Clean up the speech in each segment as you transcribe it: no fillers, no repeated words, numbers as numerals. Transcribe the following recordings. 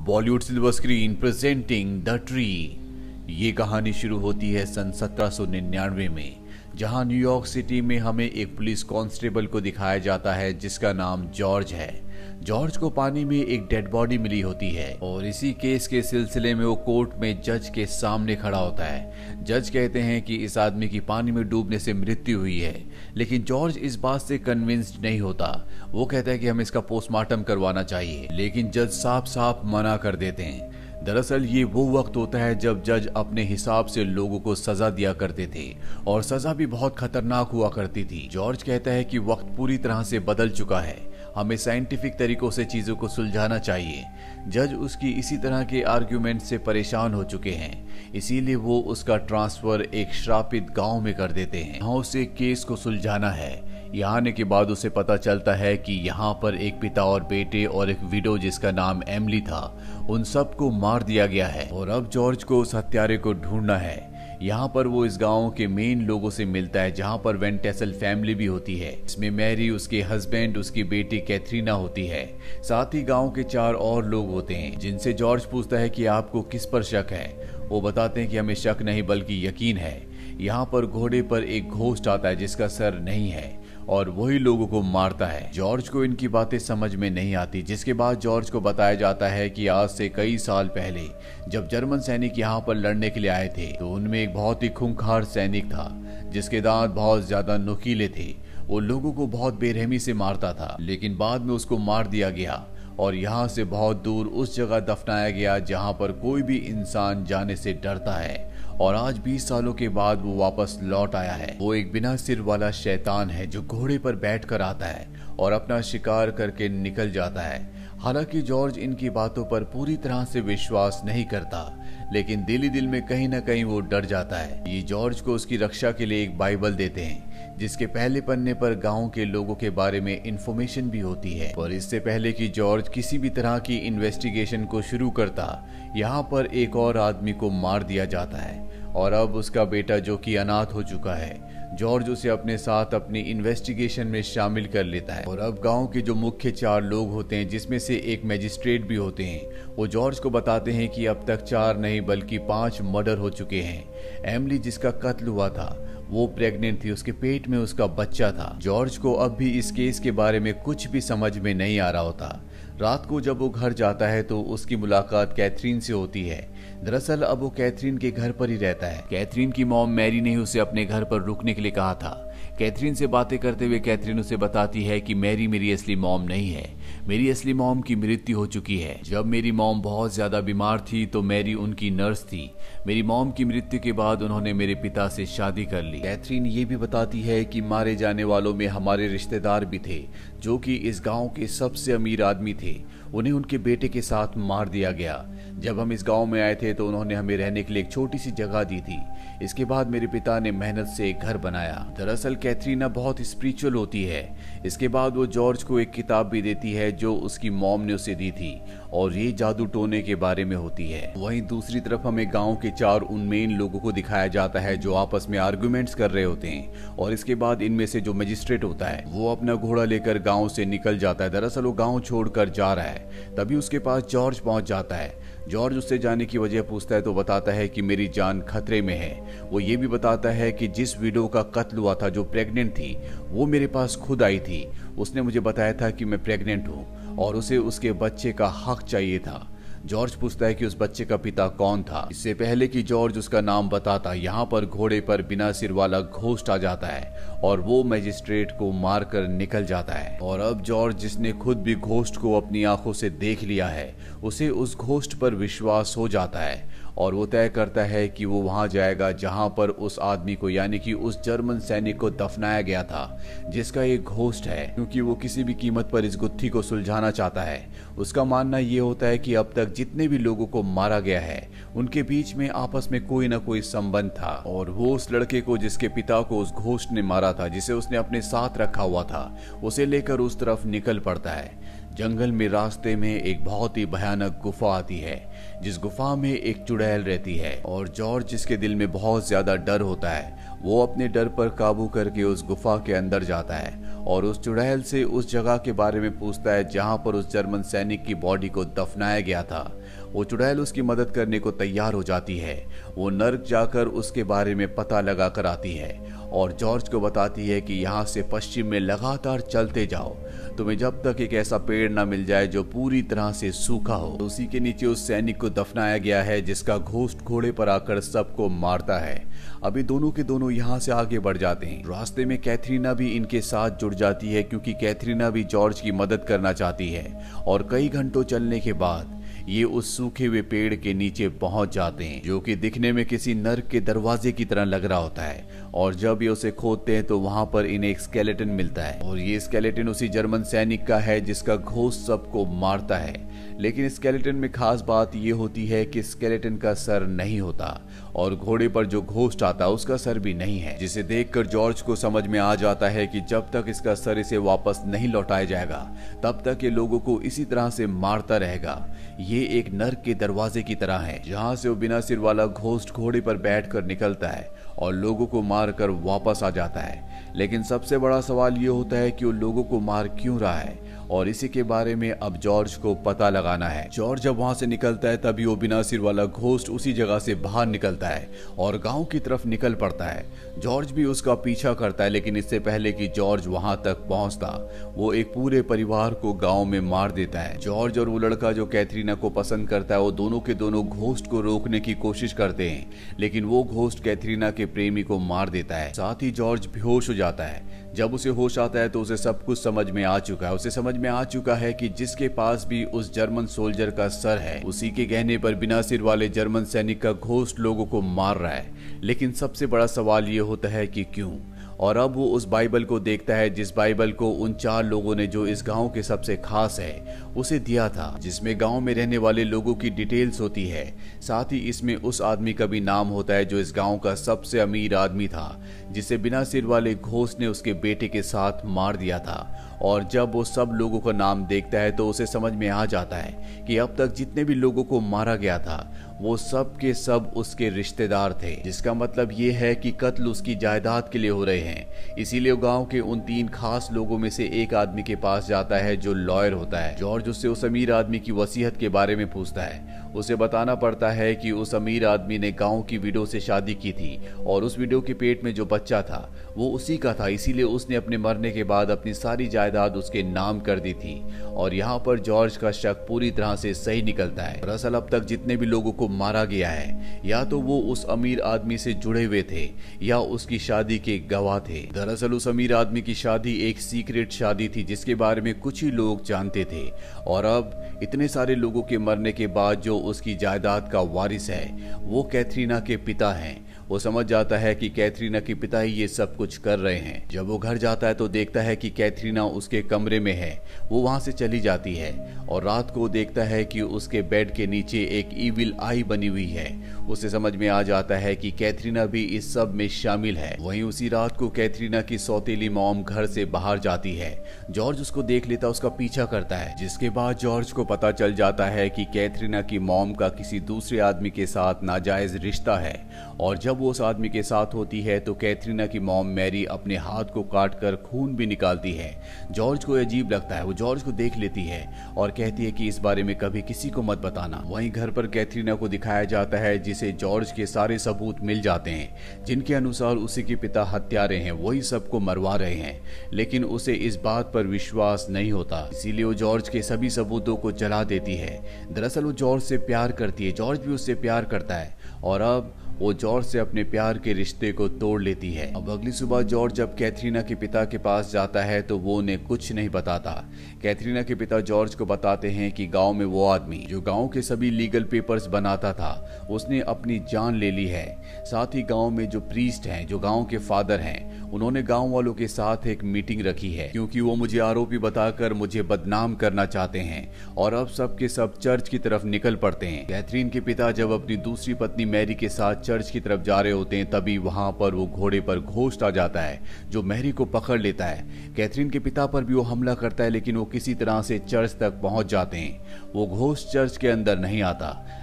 Bollywood silver screen presenting the tree. ये कहानी शुरू होती है सन 1799 में, जहां न्यूयॉर्क सिटी में हमें एक पुलिस कांस्टेबल को दिखाया जाता है जिसका नाम जॉर्ज है। जॉर्ज को पानी में एक डेड बॉडी मिली होती है और इसी केस के सिलसिले में वो कोर्ट में जज के सामने खड़ा होता है। जज कहते हैं कि इस आदमी की पानी में डूबने से मृत्यु हुई है, लेकिन जॉर्ज इस बात से कन्विंस्ड नहीं होता। वो कहता है कि हमें इसका पोस्टमार्टम करवाना चाहिए, लेकिन जज साफ साफ मना कर देते हैं। दरअसल ये वो वक्त होता है जब जज अपने हिसाब से लोगों को सजा दिया करते थे और सजा भी बहुत खतरनाक हुआ करती थी। जॉर्ज कहता है कि वक्त पूरी तरह से बदल चुका है, हमें साइंटिफिक तरीकों से चीजों को सुलझाना चाहिए। जज उसकी इसी तरह के आर्ग्यूमेंट से परेशान हो चुके हैं, इसीलिए वो उसका ट्रांसफर एक श्रापित गांव में कर देते हैं। यहाँ उसे केस को सुलझाना है। यहाँ आने के बाद उसे पता चलता है कि यहाँ पर एक पिता और बेटे और एक विडो जिसका नाम एमिली था, उन सबको मार दिया गया है और अब जॉर्ज को उस हत्यारे को ढूंढना है। यहाँ पर वो इस गांव के मेन लोगों से मिलता है, जहाँ पर वेन टेसल फैमिली भी होती है। इसमें मैरी, उसके हस्बैंड, उसकी बेटी कैथरीना होती है। साथ ही गांव के 4 और लोग होते हैं जिनसे जॉर्ज पूछता है कि आपको किस पर शक है। वो बताते हैं कि हमें शक नहीं बल्कि यकीन है। यहाँ पर घोड़े पर एक घोस्ट आता है जिसका सर नहीं है और वही लोगों को मारता है। जॉर्ज को इनकी बातें समझ में नहीं आती, जिसके बाद जॉर्ज को बताया जाता है कि आज से कई साल पहले जब जर्मन सैनिक यहाँ पर लड़ने के लिए आए थे तो उनमें एक बहुत ही खूंखार सैनिक था जिसके दांत बहुत ज्यादा नुकीले थे। वो लोगों को बहुत बेरहमी से मारता था, लेकिन बाद में उसको मार दिया गया और यहाँ से बहुत दूर उस जगह दफनाया गया जहाँ पर कोई भी इंसान जाने से डरता है। और आज 20 सालों के बाद वो वापस लौट आया है। वो एक बिना सिर वाला शैतान है जो घोड़े पर बैठकर आता है और अपना शिकार करके निकल जाता है। हालांकि जॉर्ज इनकी बातों पर पूरी तरह से विश्वास नहीं करता, लेकिन दिल ही दिल में कहीं ना कहीं वो डर जाता है। ये जॉर्ज को उसकी रक्षा के लिए एक बाइबल देते हैं जिसके पहले पन्ने पर गांव के लोगों के बारे में इंफॉर्मेशन भी होती है। और इससे पहले कि जॉर्ज किसी भी तरह की इन्वेस्टिगेशन को शुरू करता, यहाँ पर एक और आदमी को मार दिया जाता है और अब उसका बेटा जो कि अनाथ हो चुका है, जॉर्ज उसे अपने साथ अपनी इन्वेस्टिगेशन में शामिल कर लेता है। और अब गांव के जो मुख्य 4 लोग होते हैं जिसमें से एक मैजिस्ट्रेट भी होते हैं, वो जॉर्ज को बताते हैं कि अब तक 4 नहीं बल्कि 5 मर्डर हो चुके हैं। एमिली जिसका कत्ल हुआ था वो प्रेग्नेंट थी, उसके पेट में उसका बच्चा था। जॉर्ज को अब भी इस केस के बारे में कुछ भी समझ में नहीं आ रहा होता। रात को जब वो घर जाता है तो उसकी मुलाकात कैथरीन से होती है। दरअसल अब वो कैथरीन के घर पर ही रहता है। कैथरीन की मॉम मैरी ने उसे अपने घर पर रुकने के लिए कहा था। कैथरीन से बातें करते हुए कैथरीन उसे बताती है कि मैरी मेरी असली मॉम नहीं है, मेरी असली मॉम की मृत्यु हो चुकी है। जब मेरी मॉम बहुत ज्यादा बीमार थी तो मैरी उनकी नर्स थी। मेरी मॉम की मृत्यु के बाद उन्होंने मेरे पिता से शादी कर ली। कैथरीन ये भी बताती है कि मारे जाने वालों में हमारे रिश्तेदार भी थे जो कि इस गांव के सबसे अमीर आदमी थे। उन्हें उनके बेटे के साथ मार दिया गया। जब हम इस गांव में आए थे तो उन्होंने हमें रहने के लिए एक छोटी सी जगह दी थी। इसके बाद मेरे पिता ने मेहनत से एक घर बनाया। दरअसल कैथरीना बहुत स्पिरिचुअल होती है। इसके बाद वो जॉर्ज को एक किताब भी देती है जो उसकी मॉम ने उसे दी थी और ये जादू टोने के बारे में होती है। वहीं दूसरी तरफ हमें गांव के 4 उन मेन लोगों को दिखाया जाता है जो आपस में आर्गुमेंट्स कर रहे होते हैं। और इसके बाद इनमें से जो मजिस्ट्रेट होता है वो अपना घोड़ा लेकर गांव से निकल जाता है। दरअसल वो गांव छोड़कर जा रहा है, तभी उसके पास जॉर्ज पहुंच जाता है। जॉर्ज उससे जाने की वजह पूछता है तो बताता है कि मेरी जान खतरे में है। वो ये भी बताता है कि जिस विडो का कत्ल हुआ था जो प्रेग्नेंट थी वो मेरे पास खुद आई थी। उसने मुझे बताया था कि मैं प्रेग्नेंट हूँ और उसे उसके बच्चे का हक चाहिए था। जॉर्ज पूछता है कि उस बच्चे का पिता कौन था। इससे पहले कि जॉर्ज उसका नाम बताता, यहाँ पर घोड़े पर बिना सिर वाला घोस्ट आ जाता है और वो मैजिस्ट्रेट को मारकर निकल जाता है। और अब जॉर्ज जिसने खुद भी घोस्ट को अपनी आंखों से देख लिया है, उसे उस घोस्ट पर विश्वास हो जाता है और वो तय करता है कि वो वहां जाएगा जहां पर उस आदमी को यानी कि उस जर्मन सैनिक को दफनाया गया था जिसका एक घोस्ट है, क्योंकि वो किसी भी कीमत पर इस गुत्थी को सुलझाना चाहता है। उसका मानना ये होता है कि अब तक जितने भी लोगों को मारा गया है उनके बीच में आपस में कोई ना कोई संबंध था और वो उस लड़के को जिसके पिता को उस घोस्ट ने मारा था, जिसे उसने अपने साथ रखा हुआ था, उसे लेकर उस तरफ निकल पड़ता है। जंगल में रास्ते में एक बहुत ही भयानक गुफा आती है जिस गुफा में एक चुड़ैल रहती है। और जॉर्ज, जिसके दिल में बहुत ज्यादा डर होता है, वो अपने डर पर काबू करके उस गुफा के अंदर जाता है और उस चुड़ैल से उस जगह के बारे में पूछता है जहां पर उस जर्मन सैनिक की बॉडी को दफनाया गया था। वो चुड़ैल उसकी मदद करने को तैयार हो जाती है। वो नर्क जाकर उसके बारे में पता लगा कर आती है और जॉर्ज को बताती है कि यहाँ से पश्चिम में लगातार चलते जाओ, तुम्हें जब तक एक ऐसा पेड़ ना मिल जाए जो पूरी तरह से सूखा हो। उसी के नीचे उस सैनिक को दफनाया गया है जिसका घोस्ट घोड़े पर आकर सबको मारता है। अभी दोनों के दोनों यहाँ से आगे बढ़ जाते हैं। रास्ते में कैथरीना भी इनके साथ जुड़ जाती है क्योंकि कैथरीना भी जॉर्ज की मदद करना चाहती है। और कई घंटों चलने के बाद ये उस सूखे हुए पेड़ के नीचे पहुंच जाते हैं, जो कि दिखने में किसी नर्क के दरवाजे की तरह लग रहा होता है। और जब ये उसे खोदते हैं तो वहां पर इन्हें एक स्केलेटन मिलता है और ये स्केलेटन उसी जर्मन सैनिक का है जिसका घोस्ट सबको मारता है। लेकिन स्केलेटन में खास बात ये होती है कि स्केलेटन का सर नहीं होता और घोड़े पर जो घोस्ट आता है उसका सर भी नहीं है, जिसे देखकर जॉर्ज को समझ में आ जाता है कि जब तक इसका सर इसे वापस नहीं लौटाया जाएगा तब तक ये लोगों को इसी तरह से मारता रहेगा। ये एक नर्क के दरवाजे की तरह है जहां से वो बिना सिर वाला घोस्ट घोड़े पर बैठकर निकलता है और लोगों को मारकर वापस आ जाता है। लेकिन सबसे बड़ा सवाल ये होता है कि वो लोगों को मार क्यों रहा है और इसी के बारे में अब जॉर्ज को पता लगाना है। जॉर्ज जब वहां से निकलता है तभी वो बिना सिर वाला घोस्ट उसी जगह से बाहर निकलता है और गांव की तरफ निकल पड़ता है। जॉर्ज भी उसका पीछा करता है, लेकिन इससे पहले कि जॉर्ज वहां तक पहुंचता वो एक पूरे परिवार को गांव में मार देता है। जॉर्ज और वो लड़का जो कैथरीना को पसंद करता है वो दोनों के दोनों घोस्ट को रोकने की कोशिश करते हैं, लेकिन वो घोस्ट कैथरीना के प्रेमी को मार देता है। साथ ही जॉर्ज बेहोश हो जाता है। जब उसे होश आता है तो उसे सब कुछ समझ में आ चुका है। उसे समझ में आ चुका है कि जिसके पास भी उस जर्मन सोल्जर का सर है उसी के कहने पर बिना सिर वाले जर्मन सैनिक का घोस्ट लोगों को मार रहा है। लेकिन सबसे बड़ा सवाल ये होता है कि क्यों। और अब वो उस बाइबल को देखता है जिस बाइबल को उन 4 लोगों ने, जो इस गांव के सबसे खास है, उसे दिया था, जिसमें गांव में रहने वाले लोगों की डिटेल्स होती है। साथ ही इसमें उस आदमी का भी नाम होता है जो इस गांव का सबसे अमीर आदमी था, जिसे बिना सिर वाले घोस्ट ने उसके बेटे के साथ मार दिया था। और जब वो सब लोगों का नाम देखता है तो उसे समझ में आ जाता है कि अब तक जितने भी लोगों को मारा गया था वो सब के सब उसके रिश्तेदार थे, जिसका मतलब ये है कि कत्ल उसकी जायदाद के लिए हो रहे हैं। इसीलिए गांव के उन 3 खास लोगों में से एक आदमी के पास जाता है जो लॉयर होता है। जॉर्ज उससे उस अमीर आदमी की वसीयत के बारे में पूछता है। उसे बताना पड़ता है कि उस अमीर आदमी ने गांव की विडो से शादी की थी और उस विडो के पेट में जो बच्चा था वो उसी का था, इसीलिए उसने अपने मरने के बाद अपनी सारी जायदाद उसके नाम कर दी थी। और यहाँ पर जॉर्ज का शक पूरी तरह से सही निकलता है। दरअसल अब तक जितने भी लोगों को मारा गया है या तो वो उस अमीर आदमी से जुड़े हुए थे या उसकी शादी के गवाह थे। दरअसल उस अमीर आदमी की शादी एक सीक्रेट शादी थी जिसके बारे में कुछ ही लोग जानते थे। और अब इतने सारे लोगों के मरने के बाद जो उसकी जायदाद का वारिस है वो कैथरीना के पिता हैं। वो समझ जाता है कि कैथरीना के पिता ही ये सब कुछ कर रहे हैं। जब वो घर जाता है तो देखता है कि कैथरीना उसके कमरे में है। वो वहां से चली जाती है और रात को देखता है कि उसके बेड के नीचे एक ईविल आई बनी हुई है। उसे समझ में आ जाता है कि कैथरीना भी इस सब में शामिल है। वहीं उसी रात को कैथरीना की सौतेली मॉम घर से बाहर जाती है। जॉर्ज उसको देख लेता, उसका पीछा करता है, जिसके बाद जॉर्ज को पता चल जाता है कि कैथरीना की मॉम का किसी दूसरे आदमी के साथ नाजायज रिश्ता है। और जब वो उस आदमी के साथ होती है तो कैथरीना की मॉम मैरी अपने हाथ को काटकर खून भी निकालती है। जॉर्ज को अजीब लगता है। वो जॉर्ज को देख लेती है और कहती है कि इस बारे में कभी किसी को मत बताना। वहीं घर पर कैथरीना को दिखाया जाता है जिसे जॉर्ज के सारे सबूत मिल जाते हैं जिनके अनुसार उसी के पिता हत्यारे हैं, वही सबको मरवा रहे हैं। लेकिन उसे इस बात पर विश्वास नहीं होता, इसीलिए वो जॉर्ज के सभी सबूतों को जला देती है। दरअसल वो जॉर्ज से प्यार करती है, जॉर्ज भी उससे प्यार करता है और अब वो जॉर्ज से अपने प्यार के रिश्ते को तोड़ लेती है। अब अगली सुबह जॉर्ज जब कैथरीना के पिता के पास जाता है तो वो उन्हें कुछ नहीं बताता। कैथरीना के पिता जॉर्ज को बताते हैं कि गांव में वो आदमी जो गांव के सभी लीगल पेपर्स बनाता था उसने अपनी जान ले ली है। साथ ही गांव में जो प्रीस्ट हैं, जो गांव के फादर हैं, उन्होंने गांव वालों के साथ एक मीटिंग रखी है क्योंकि वो मुझे आरोपी बताकर मुझे बदनाम करना चाहते हैं। और अब सब के सब चर्च की तरफ निकल पड़ते हैं। कैथरीन के पिता जब अपनी दूसरी पत्नी मैरी के साथ चर्च की तरफ जा रहे होते हैं तभी वहां पर वो घोड़े पर घोस्ट आ जाता है जो मैरी को पकड़ लेता है। कैथरीन के पिता पर भी वो हमला करता है लेकिन वो किसी तरह से चर्च तक पहुंच जाते हैं। वो घोस्ट चर्च के अंदर नहीं आता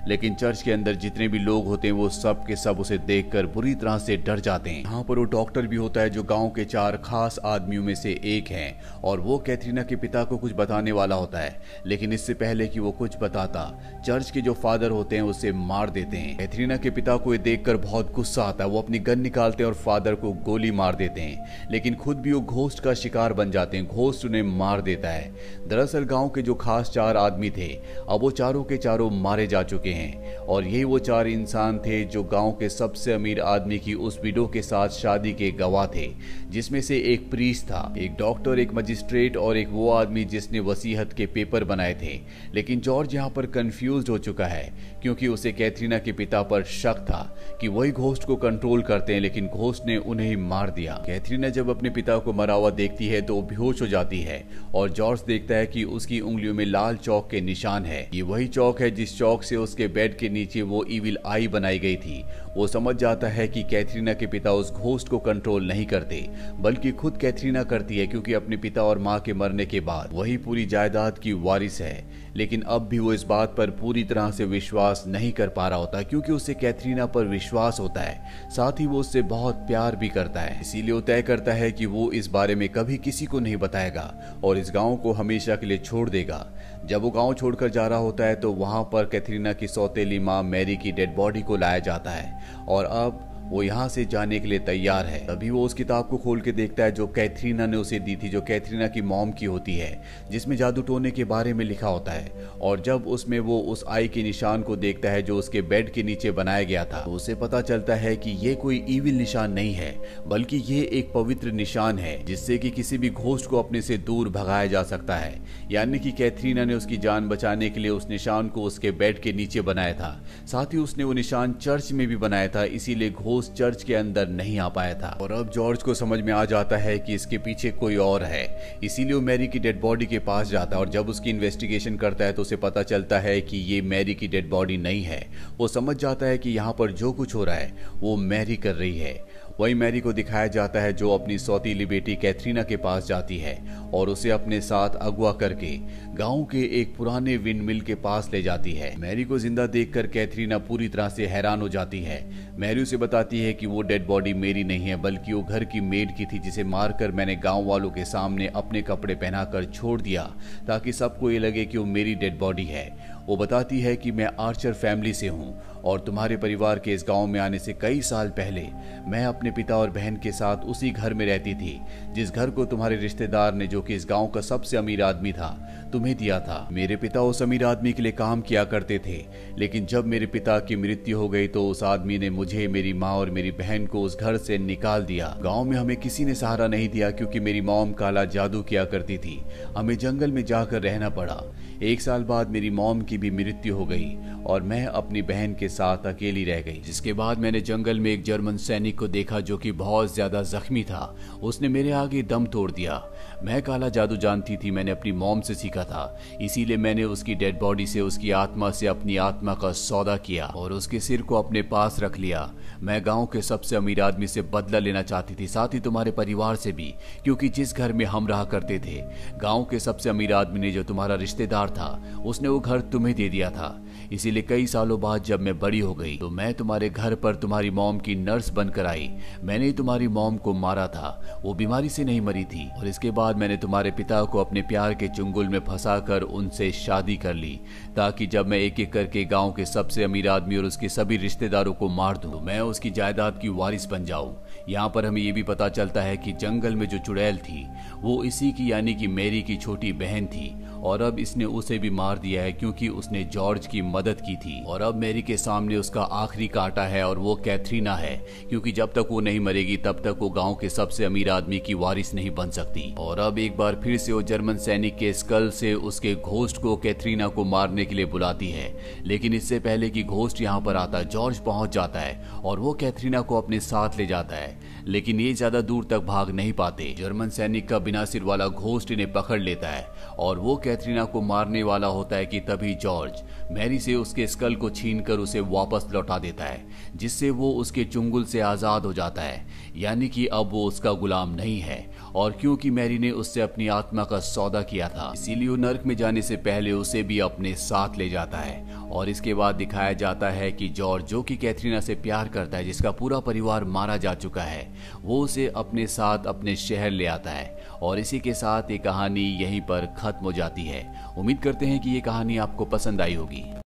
लेकिन चर्च के अंदर जितने भी लोग होते हैं वो सब के सब उसे देखकर बुरी तरह से डर जाते हैं। यहाँ पर वो डॉक्टर भी होता है जो गांव के 4 खास आदमियों में से एक है और वो कैथरीना के पिता को कुछ बताने वाला होता है, लेकिन इससे पहले कि वो कुछ बताता चर्च के जो फादर होते हैं उसे मार देते हैं। कैथरीना के पिता को ये देखकर बहुत गुस्सा आता है, वो अपनी गन निकालते हैं और फादर को गोली मार देते हैं, लेकिन खुद भी वो घोस्ट का शिकार बन जाते हैं। घोस्ट उन्हें मार देता है। दरअसल गांव के जो खास 4 आदमी थे अब वो चारों के चारों मारे जा चुके हैं और यही वो 4 इंसान थे जो गांव के सबसे अमीर आदमी की उस विडो के साथ शादी के गवाह थे, जिसमें से एक प्रीस्ट था, एक डॉक्टर, एक मजिस्ट्रेट और एक वो आदमी जिसने वसीयत के पेपर बनाए थे। लेकिन जॉर्ज यहाँ पर कंफ्यूज हो चुका है क्योंकि उसे कैथरीना के पिता पर शक था कि वही घोस्ट को कंट्रोल करते हैं, लेकिन घोस्ट ने उन्हें ही मार दिया। कैथरीना जब अपने पिता को मरा हुआ देखती है तो बेहोश हो जाती है और जॉर्ज देखता है कि उसकी उंगलियों में लाल चौक के निशान है। ये वही चौक है जिस चौक से उसके बेड के नीचे वो इविल आई बनाई गई थी। वो समझ जाता है कि कैथरीना के पिता उस घोस्ट को कंट्रोल नहीं करते बल्कि खुद कैथरीना करती है, क्योंकि अपने पिता और माँ के मरने के बाद वही पूरी जायदाद की वारिस है। लेकिन अब भी वो इस बात पर पूरी तरह से विश्वास नहीं कर पा रहा होता क्योंकि उसे कैथरीना पर विश्वास होता है, साथ ही वो उससे बहुत प्यार भी करता है। इसीलिए वो तय करता है कि वो इस बारे में कभी किसी को नहीं बताएगा और इस गांव को हमेशा के लिए छोड़ देगा। जब वो गांव छोड़कर जा रहा होता है तो वहां पर कैथरीना की सौतेली माँ मैरी की डेड बॉडी को लाया जाता है और अब वो यहाँ से जाने के लिए तैयार है। तभी वो उस किताब को खोल के देखता है जो कैथरीना ने उसे दी थी, जो कैथरीना की मॉम की होती है, जिसमें जादू टोने के बारे में लिखा होता है। और जब उसमें वो उस आई के निशान को देखता है जो उसके बेड के नीचे बनाया गया था, तो उसे पता चलता है कि ये कोई इविल निशान नहीं है बल्कि ये एक पवित्र निशान है जिससे कि किसी भी घोस्ट को अपने से दूर भगाया जा सकता है। यानी कि कैथरीना ने उसकी जान बचाने के लिए उस निशान को उसके बेड के नीचे बनाया था। साथ ही उसने वो निशान चर्च में भी बनाया था, इसीलिए उस चर्च के अंदर नहीं आ पाया था। और अब जॉर्ज को समझ में आ जाता है कि इसके पीछे कोई और है, इसीलिए वो मैरी की डेड बॉडी के पास जाता है और जब उसकी इन्वेस्टिगेशन करता है तो उसे पता चलता है कि ये मैरी की डेड बॉडी नहीं है। वो समझ जाता है कि यहाँ पर जो कुछ हो रहा है वो मैरी कर रही है। वही मैरी को दिखाया जाता है जो अपनी सौतीली बेटी कैथरीना के पास जाती है और उसे अपने साथ अगवा करके गांव के एक पुराने विंड मिल के पास ले जाती है। मैरी को जिंदा देखकर कैथरीना पूरी तरह से हैरान हो जाती है। मैरी उसे बताती है कि वो डेड बॉडी मेरी नहीं है बल्कि वो घर की मेड की थी जिसे मारकर मैंने गांव वालों के सामने अपने कपड़े पहनाकर छोड़ दिया ताकि सबको ये लगे कि वो मेरी डेड बॉडी है। वो बताती है कि मैं आर्चर फैमिली से हूँ और तुम्हारे परिवार के इस गांव में आने से कई साल पहले मैं अपने पिता और बहन के साथ उसी घर में रहती थी जिस घर को तुम्हारे रिश्तेदार ने, जो कि इस गांव का सबसे अमीर आदमी था, तुम्हें दिया था। मेरे पिता उस अमीर आदमी के लिए काम किया करते थे, लेकिन जब मेरे पिता की मृत्यु हो गई तो उस आदमी ने मुझे, मेरी माँ और मेरी बहन को उस घर से निकाल दिया। गाँव में हमें किसी ने सहारा नहीं दिया क्योंकि मेरी मॉम काला जादू किया करती थी। हमें जंगल में जाकर रहना पड़ा। 1 साल बाद मेरी मॉम की भी मृत्यु हो गई और मैं अपनी बहन के साथ अकेली रह गई। जिसके बाद मैंने जंगल में एक जर्मन सैनिक को देखा जो कि बहुत ज्यादा जख्मी था। उसने मेरे आगे दम तोड़ दिया। मैं काला जादू जानती थी, मैंने अपनी मॉम से सीखा था, इसीलिए मैंने उसकी डेड बॉडी से, उसकी आत्मा से अपनी आत्मा का सौदा किया और उसके सिर को अपने पास रख लिया। मैं गांव के सबसे अमीर आदमी से बदला लेना चाहती थी, साथ ही तुम्हारे परिवार से भी, क्योंकि जिस घर में हम रहा करते थे गांव के सबसे अमीर आदमी ने, जो तुम्हारा रिश्तेदार था, उसने वो घर तुम्हें दे दिया था। इसीलिए कई सालों बाद जब मैं बड़ी हो गई तो मैं तुम्हारे घर पर तुम्हारी मॉम की नर्स बनकर आई। मैंने तुम्हारी मॉम को मारा था, वो बीमारी से नहीं मरी थी। और इसके बाद मैंने तुम्हारे पिता को अपने प्यार के चुंगल में फंसाकर उनसे शादी कर ली ताकि जब मैं एक एक करके गांव के सबसे अमीर आदमी और उसके सभी रिश्तेदारों को मार दूं, मैं उसकी जायदाद की वारिस बन जाऊं। यहाँ पर हमें ये भी पता चलता है कि जंगल में जो चुड़ैल थी वो इसी की, यानी कि मैरी की छोटी बहन थी और अब इसने उसे भी मार दिया है क्योंकि उसने जॉर्ज की मदद की थी। और अब मैरी के सामने उसका आखिरी कांटा है और वो कैथरीना है, क्योंकि जब तक वो नहीं मरेगी तब तक वो गांव के सबसे अमीर आदमी की वारिस नहीं बन सकती। और अब एक बार फिर से वो जर्मन सैनिक के स्कल से उसके घोस्ट को कैथरीना को मारने के लिए बुलाती है, लेकिन इससे पहले कि घोस्ट यहाँ पर आता जॉर्ज पहुंच जाता है और वो कैथरीना को अपने साथ ले जाता है, लेकिन ये ज्यादा दूर तक भाग नहीं पाते। जर्मन सैनिक का बिना सिर वाला घोस्ट इन्हें पकड़ लेता है और वो कैथरीना को मारने वाला होता है कि तभी जॉर्ज मैरी से उसके स्कल को छीनकर उसे वापस लौटा देता है, जिससे वो उसके चुंगल से आजाद हो जाता है, यानी कि अब वो उसका गुलाम नहीं है। और क्योंकि मैरी ने उससे अपनी आत्मा का सौदा किया था, इसीलिए वो नर्क में जाने से पहले उसे भी अपने साथ ले जाता है और इसके बाद दिखाया जाता है कि जॉर्ज, जो कि कैथरीना से प्यार करता है, जिसका पूरा परिवार मारा जा चुका है, वो उसे अपने साथ अपने शहर ले आता है। और इसी के साथ ये कहानी यहीं पर खत्म हो जाती है। उम्मीद करते हैं कि ये कहानी आपको पसंद आई होगी।